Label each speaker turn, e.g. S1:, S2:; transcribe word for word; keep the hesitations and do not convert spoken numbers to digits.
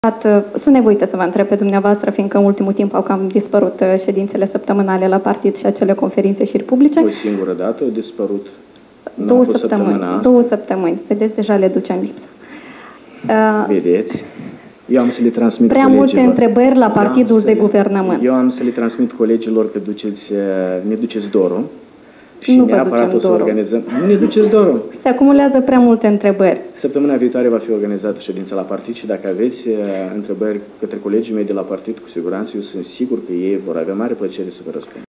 S1: Sunt nevoită să vă întreb pe dumneavoastră, fiindcă în ultimul timp au cam dispărut ședințele săptămânale la partid și acele conferințe șiri publice.
S2: O singură dată au dispărut?
S1: Două săptămâni. Două săptămâni. Vedeți, deja le duce în lipsă.
S2: Vedeți? Eu am să le transmit
S1: Prea
S2: colegilor.
S1: multe întrebări la partidul de guvernământ.
S2: Eu am să le transmit colegilor că duceți, ne duceți dorul. Și
S1: nu vă
S2: neapărat
S1: ducem
S2: o să
S1: dorul.
S2: organizăm. Nu ne duceți dorul.
S1: Se acumulează prea multe întrebări.
S2: Săptămâna viitoare va fi organizată ședința la partid și dacă aveți uh, întrebări către colegii mei de la partid, cu siguranță eu sunt sigur că ei vor avea mare plăcere să vă răspund.